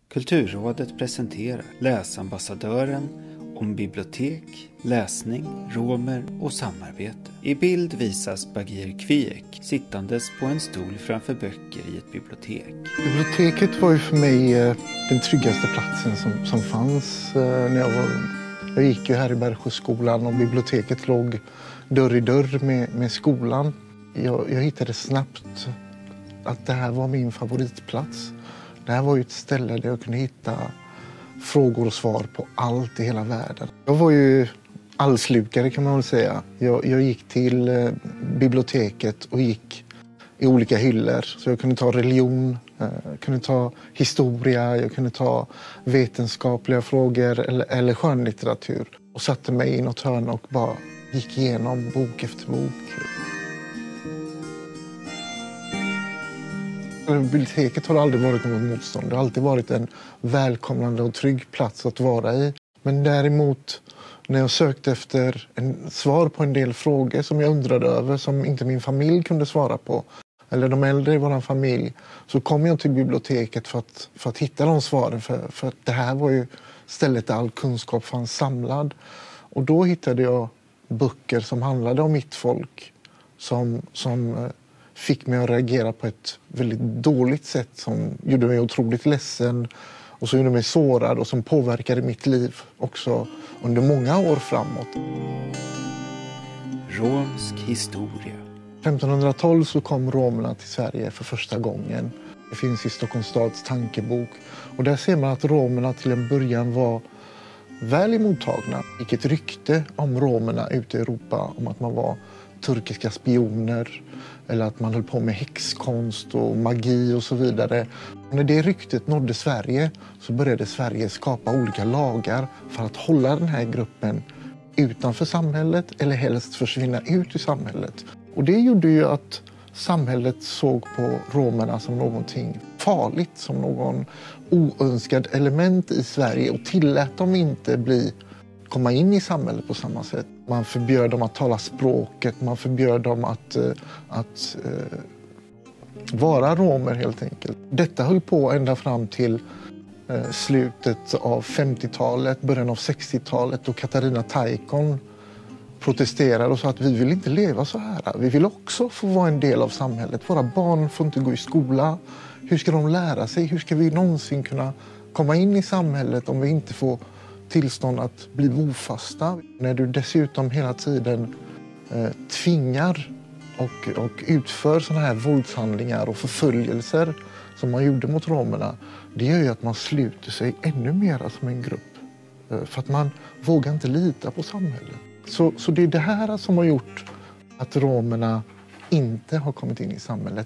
Kulturrådet presenterar Läsambassadören om bibliotek, läsning, romer och samarbete. I bild visas Bagir Kviek sittandes på en stol framför böcker i ett bibliotek. Biblioteket var ju för mig den tryggaste platsen som fanns när jag var ung. Jag gick ju här i Bergsjöskolan och biblioteket låg dörr i dörr med skolan. Jag hittade snabbt att det här var min favoritplats. Det här var ju ett ställe där jag kunde hitta frågor och svar på allt i hela världen. Jag var ju allslukare kan man väl säga. Jag gick till biblioteket och gick i olika hyllor. Så jag kunde ta religion, jag kunde ta historia, jag kunde ta vetenskapliga frågor eller skönlitteratur. Och satte mig i något hörn och bara gick igenom bok efter bok. Biblioteket har aldrig varit något motstånd. Det har alltid varit en välkomnande och trygg plats att vara i. Men däremot när jag sökte efter en svar på en del frågor som jag undrade över som inte min familj kunde svara på, eller de äldre i vår familj, så kom jag till biblioteket för att hitta de svaren. För att det här var ju stället där all kunskap fanns samlad. Och då hittade jag böcker som handlade om mitt folk som fick mig att reagera på ett väldigt dåligt sätt som gjorde mig otroligt ledsen och som gjorde mig sårad och som påverkade mitt liv också under många år framåt. Romsk historia. 1512 så kom romerna till Sverige för första gången. Det finns i Stockholms stads tankebok. Och där ser man att romerna till en början var väl emottagna. Det gick ett rykte om romerna ute i Europa om att man var turkiska spioner eller att man höll på med häxkonst och magi och så vidare. Och när det ryktet nådde Sverige så började Sverige skapa olika lagar för att hålla den här gruppen utanför samhället eller helst försvinna ut ur samhället. Och det gjorde ju att samhället såg på romerna som någonting farligt, som någon oönskad element i Sverige och tillät dem inte komma in i samhället på samma sätt. Man förbjöd dem att tala språket, man förbjöd dem att vara romer helt enkelt. Detta höll på ända fram till slutet av 50-talet, början av 60-talet då Katarina Taikon protesterade och sa att vi vill inte leva så här. Vi vill också få vara en del av samhället. Våra barn får inte gå i skola. Hur ska de lära sig? Hur ska vi någonsin kunna komma in i samhället om vi inte får tillstånd att bli bofasta? När du dessutom hela tiden tvingar och utför såna här våldshandlingar och förföljelser som man gjorde mot romerna, det gör ju att man sluter sig ännu mer som en grupp. För att man vågar inte lita på samhället. Så det är det här som har gjort att romerna inte har kommit in i samhället.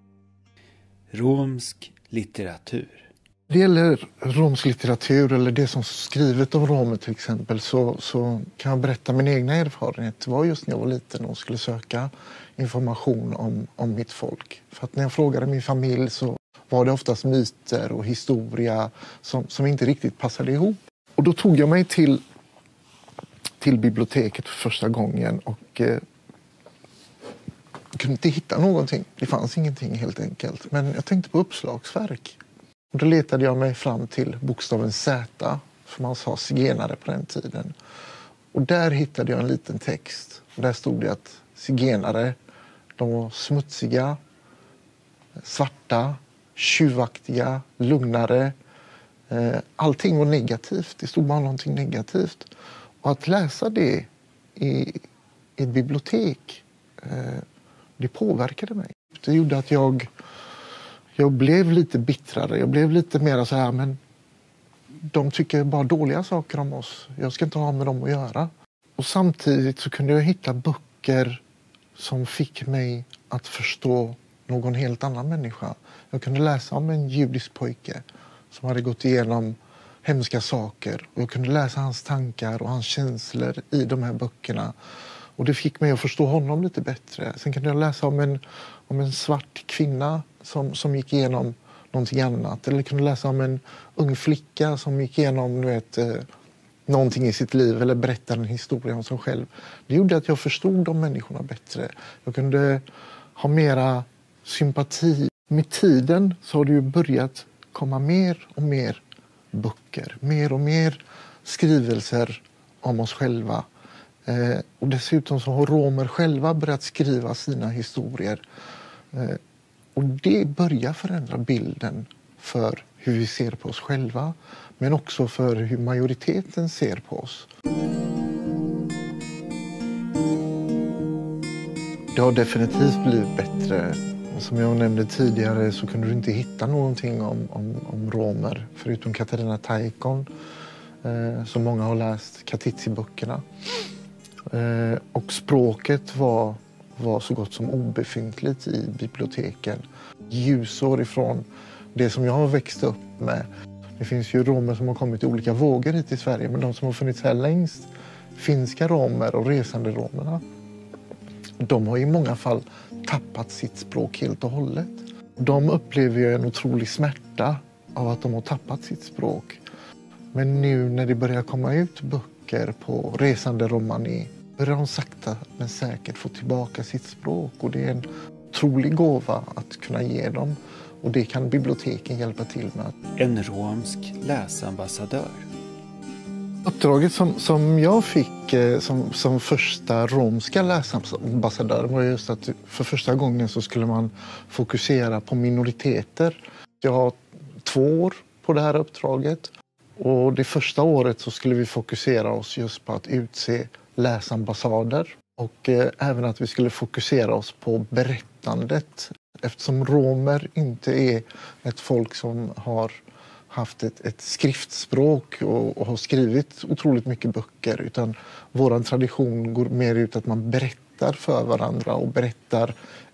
Romsk litteratur. Det gäller romsk litteratur eller det som skrivet om romer till exempel så kan jag berätta min egna erfarenhet. Det var just när jag var liten och skulle söka information om mitt folk. För att när jag frågade min familj så var det oftast myter och historia som inte riktigt passade ihop. Och då tog jag mig till biblioteket för första gången och kunde inte hitta någonting. Det fanns ingenting helt enkelt. Men jag tänkte på uppslagsverk. Och då letade jag mig fram till bokstaven Z, som man sa zigenare på den tiden. Och där hittade jag en liten text. Och där stod det att zigenare, de var smutsiga, svarta, tjuvaktiga, lugnare. Allting var negativt. Det stod bara någonting negativt. Och att läsa det i ett bibliotek, det påverkade mig. Det gjorde att jag blev lite bittrare. Jag blev lite mer så här, men de tycker bara dåliga saker om oss. Jag ska inte ha med dem att göra. Och samtidigt så kunde jag hitta böcker som fick mig att förstå någon helt annan människa. Jag kunde läsa om en judisk pojke som hade gått igenom hemska saker. Och jag kunde läsa hans tankar och hans känslor i de här böckerna. Och det fick mig att förstå honom lite bättre. Sen kunde jag läsa om en svart kvinna som gick igenom någonting annat. Eller kunde läsa om en ung flicka som gick igenom någonting i sitt liv. Eller berättade en historia om sig själv. Det gjorde att jag förstod de människorna bättre. Jag kunde ha mera sympati. Med tiden så har det ju börjat komma mer och mer böcker. Mer och mer skrivelser om oss själva. Och dessutom så har romer själva börjat skriva sina historier. Och det börjar förändra bilden för hur vi ser på oss själva, men också för hur majoriteten ser på oss. Det har definitivt blivit bättre. Som jag nämnde tidigare så kunde du inte hitta någonting om romer förutom Katarina Taikon, som många har läst Katitzi-böckerna. Och språket var så gott som obefintligt i biblioteken. Ljusår ifrån det som jag har växt upp med. Det finns ju romer som har kommit i olika vågor hit i Sverige, men de som har funnits här längst, finska romer och resande romerna, de har i många fall tappat sitt språk helt och hållet. De upplever ju en otrolig smärta av att de har tappat sitt språk. Men nu när det börjar komma ut böcker på resande romani börjar de sakta men säkert få tillbaka sitt språk. Och det är en otrolig gåva att kunna ge dem. Och det kan biblioteken hjälpa till med. En romsk läsambassadör. Uppdraget som jag fick som första romska läsambassadör var just att för första gången så skulle man fokusera på minoriteter. Jag har 2 år på det här uppdraget. Och det första året så skulle vi fokusera oss just på att utse läsambassader. Och även att vi skulle fokusera oss på berättandet. Eftersom romer inte är ett folk som har haft ett skriftspråk och har skrivit otroligt mycket böcker, utan vår tradition går mer ut att man berättar för varandra och berättar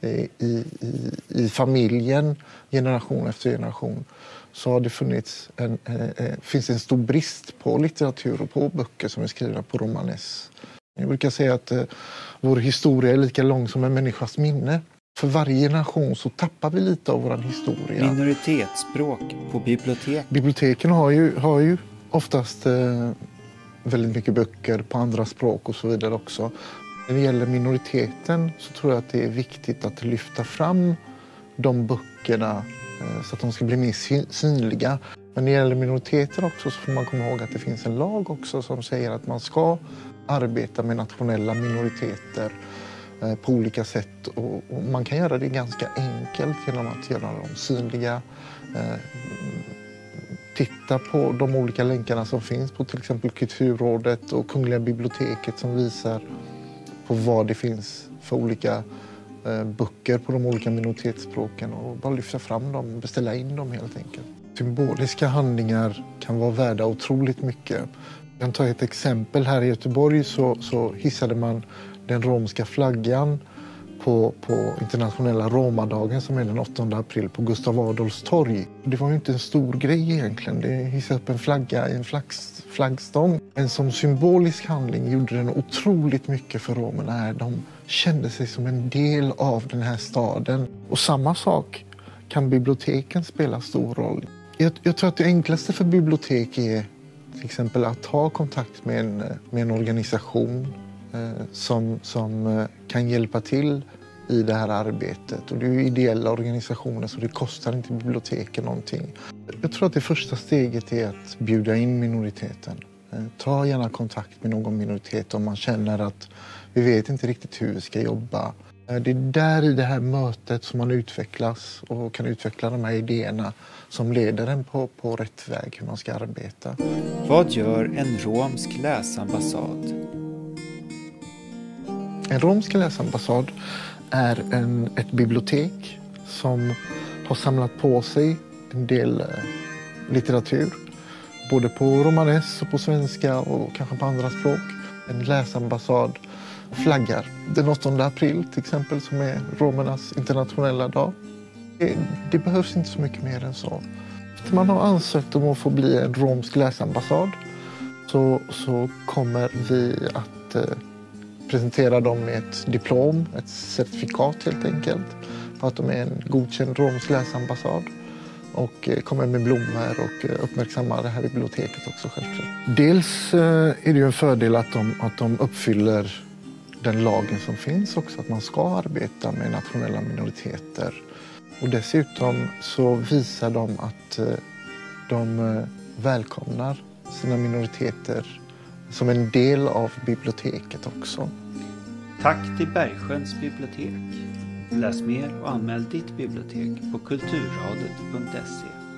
i familjen generation efter generation. Så har det finns en stor brist på litteratur och på böcker som är skrivna på romanes. Jag brukar säga att vår historia är lika lång som en människas minne. För varje generation så tappar vi lite av vår historia. Minoritetsspråk på bibliotek. Biblioteken har ju oftast väldigt mycket böcker på andra språk och så vidare också. När det gäller minoriteten så tror jag att det är viktigt att lyfta fram de böckerna så att de ska bli mer synliga. Men när det gäller minoriteter också så får man komma ihåg att det finns en lag också som säger att man ska arbeta med nationella minoriteter på olika sätt, och man kan göra det ganska enkelt genom att göra dem synliga. Titta på de olika länkarna som finns på till exempel Kulturrådet och Kungliga biblioteket som visar på vad det finns för olika böcker på de olika minoritetsspråken, och bara lyfta fram dem och beställa in dem helt enkelt. Symboliska handlingar kan vara värda otroligt mycket. Jag kan ta ett exempel. Här i Göteborg så hissade man den romska flaggan på internationella romadagen som är den 8 april på Gustav Adolfs torg. Det var ju inte en stor grej egentligen. Det hissade upp en flagga i en flaggstång. Men som symbolisk handling gjorde den otroligt mycket för romerna här. De kände sig som en del av den här staden. Och samma sak kan biblioteken spela stor roll. Jag tror att det enklaste för bibliotek är till exempel att ha kontakt med en organisation som kan hjälpa till i det här arbetet. Och det är ju ideella organisationer så det kostar inte biblioteken någonting. Jag tror att det första steget är att bjuda in minoriteten. Ta gärna kontakt med någon minoritet om man känner att vi vet inte riktigt hur vi ska jobba. Det är där i det här mötet som man utvecklas och kan utveckla de här idéerna som leder en på rätt väg hur man ska arbeta. Vad gör en romsk läsambassad? En romsk läsambassad är ett bibliotek som har samlat på sig en del litteratur. Både på romanes och på svenska och kanske på andra språk. En läsambassad flaggar den 8 april till exempel som är romernas internationella dag. Det behövs inte så mycket mer än så. Efter man har ansökt om att få bli en romsk läsambassad så kommer vi att presentera dem med ett diplom, ett certifikat helt enkelt, på att de är en godkänd romsk läsambassad, och kommer med blommor och uppmärksammar det här biblioteket också självklart. Dels är det ju en fördel att de uppfyller den lagen som finns också, att man ska arbeta med nationella minoriteter. Och dessutom så visar de att de välkomnar sina minoriteter som en del av biblioteket också. Tack till Bergsjöns bibliotek. Läs mer och anmäl ditt bibliotek på kulturradet.se.